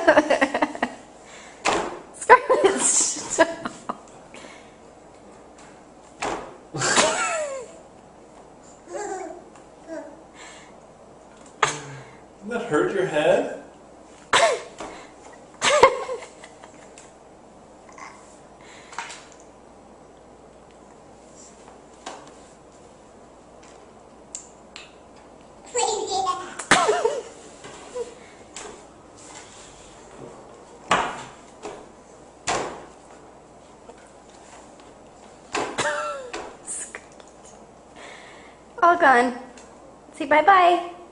Scarlett, stop. Didn't that hurt your head? All gone. Say bye-bye.